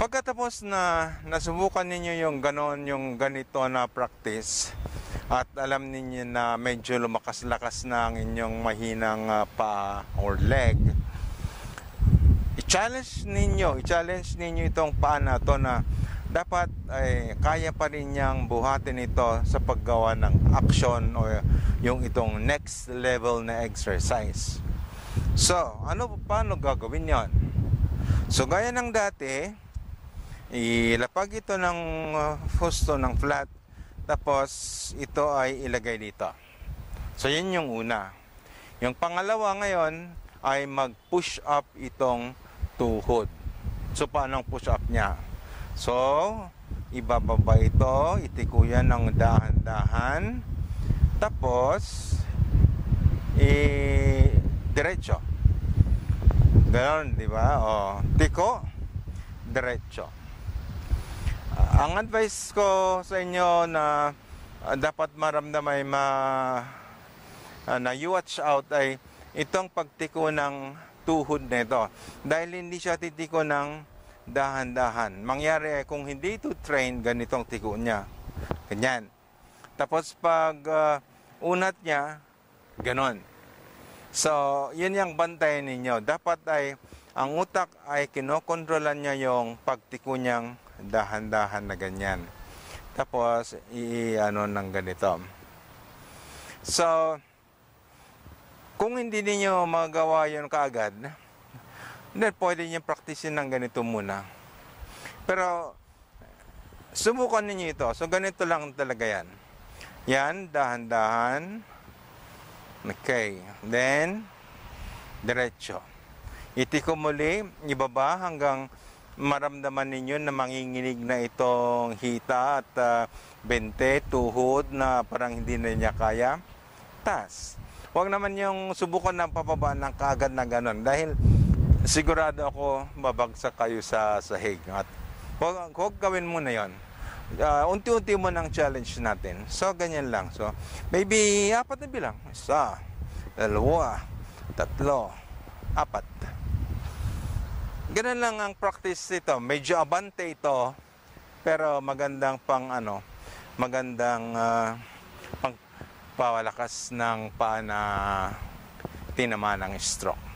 Pagkatapos na nasubukan ninyo yung ganito na practice at alam ninyo na medyo lumakas-lakas na ang inyong mahinang paa or leg, i-challenge ninyo itong paa na to na dapat ay kaya pa rin niyang buhatin ito sa paggawa ng action o yung itong next level na exercise. So, paano gagawin yon? So, gaya ng dati, ilapag ito ng husto ng flat, tapos ito ay ilagay dito. So, yun yung una. Yung pangalawa ngayon ay mag-push up itong tuhod. So, paano ang push up niya? So, ibababa ito, itikuyan ng dahan-dahan, tapos, diretso. Ganon, di ba? Tiko, diretso. Ang advice ko sa inyo na dapat maramdaman na you watch out ay itong pagtiko ng tuhod nito. Dahil hindi siya titiko ng dahan-dahan. Mangyari kung hindi ito train, ganitong tiko niya. Ganyan. Tapos pag unat niya, ganon. So, yun yung bantayan ninyo. Dapat ay ang utak ay kinokontrolan niya yung pagtiko niyang dahan-dahan na ganyan. Tapos, ng ganito. So, kung hindi niyo magawa yun kaagad, then pwede niyo practicein ng ganito muna. Pero, subukan niyo ito. So, ganito lang talaga yan. Yan, dahan-dahan. Okay. Then, diretso. Itiko muli, ibaba hanggang maramdaman ninyo na manginginig na itong hita at bente, tuhod na parang hindi na niya kaya. Tas. Huwag naman yung subukan ng papaba ng kaagad na ganon. Dahil sigurado ako babagsak kayo sa sahig. At huwag gawin mo na yon. Unti-unti mo ng challenge natin. So, ganyan lang. So, maybe 4 na bilang. 1, 2, 3, 4. Ganun lang ang practice ito. Medyo abante ito. Pero magandang magandang pawalakas ng paa na tinamaan ng stroke.